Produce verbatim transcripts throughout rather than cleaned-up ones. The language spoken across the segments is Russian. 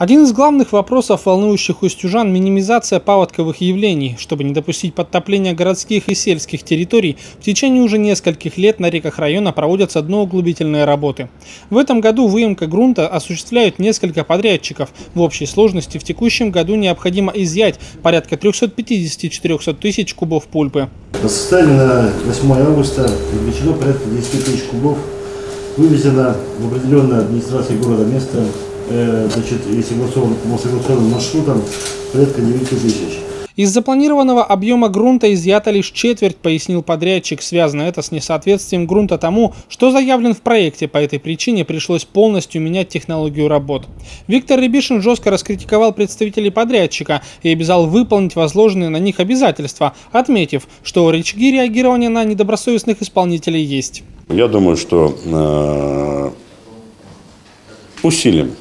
Один из главных вопросов, волнующих устюжан – минимизация паводковых явлений. Чтобы не допустить подтопления городских и сельских территорий, в течение уже нескольких лет на реках района проводятся дноуглубительные работы. В этом году выемка грунта осуществляют несколько подрядчиков. В общей сложности в текущем году необходимо изъять порядка трёхсот пятидесяти — четырёхсот тысяч кубов пульпы. На состояние на восьмое августа извлечено порядка десяти тысяч кубов, вывезено в определенное администрации города место. Значит, и согласован, по согласованным маршрутам порядка девяти тысяч. Из запланированного объема грунта изъято лишь четверть, пояснил подрядчик. Связано это с несоответствием грунта тому, что заявлен в проекте. По этой причине пришлось полностью менять технологию работ. Виктор Рябишин жестко раскритиковал представителей подрядчика и обязал выполнить возложенные на них обязательства, отметив, что рычаги реагирования на недобросовестных исполнителей есть. Я думаю, что э, усилим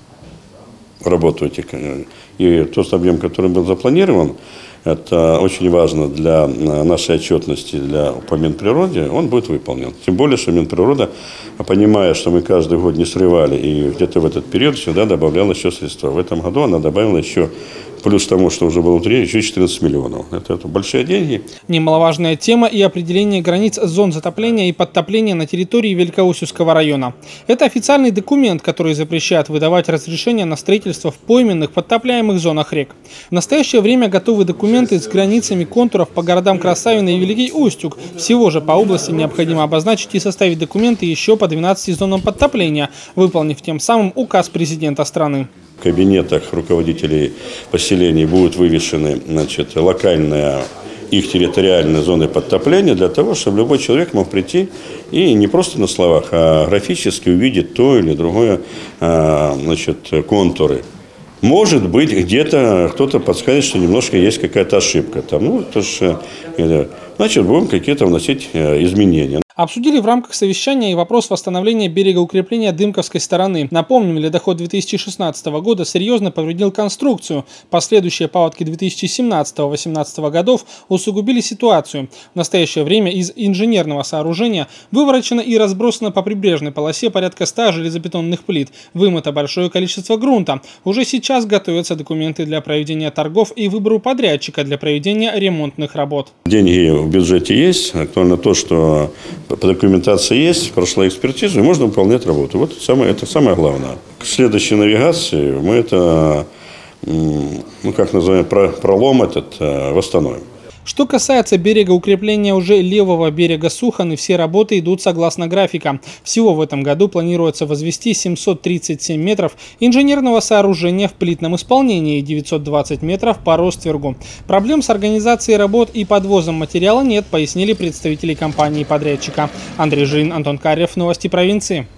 работу этих. И тот объем, который был запланирован, это очень важно для нашей отчетности, для по Минприроде, он будет выполнен. Тем более, что Минприрода, понимая, что мы каждый год не срывали, и где-то в этот период всегда добавляла еще средства. В этом году она добавила еще, плюс тому, что уже было внутри, еще четырнадцать миллионов. Это, это большие деньги. Немаловажная тема и определение границ зон затопления и подтопления на территории Великоустюгского района. Это официальный документ, который запрещает выдавать разрешения на строительство в пойменных подтопляемых зонах рек. В настоящее время готовы документы с границами контуров по городам Красавино и Великий Устюг. Всего же по области необходимо обозначить и составить документы еще по двенадцати зонам подтопления, выполнив тем самым указ президента страны. В кабинетах руководителей поселений будут вывешены, значит, локальные их территориальные зоны подтопления для того, чтобы любой человек мог прийти и не просто на словах, а графически увидеть то или другое, значит, контуры. Может быть, где-то кто-то подскажет, что немножко есть какая-то ошибка. Там, ну, то есть, значит, будем какие-то вносить изменения. Обсудили в рамках совещания и вопрос восстановления берегоукрепления Дымковской стороны. Напомним, ледоход две тысячи шестнадцатого года серьезно повредил конструкцию. Последующие паводки две тысячи семнадцатого — две тысячи восемнадцатого годов усугубили ситуацию. В настоящее время из инженерного сооружения выворочено и разбросано по прибрежной полосе порядка ста железобетонных плит. Вымыто большое количество грунта. Уже сейчас готовятся документы для проведения торгов и выбору подрядчика для проведения ремонтных работ. Деньги в бюджете есть. Актуально то, что по документации есть, прошла экспертизу, и можно выполнять работу. Вот это самое, это самое главное. К следующей навигации мы это, ну как называем, пролом этот восстановим. Что касается берегоукрепления уже левого берега Суханы, все работы идут согласно графика. Всего в этом году планируется возвести семьсот тридцать семь метров инженерного сооружения в плитном исполнении и девятьсот двадцать метров по росtvергу. Проблем с организацией работ и подвозом материала нет, пояснили представители компании-подрядчика. Андрей Жин, Антон Карев, новости провинции.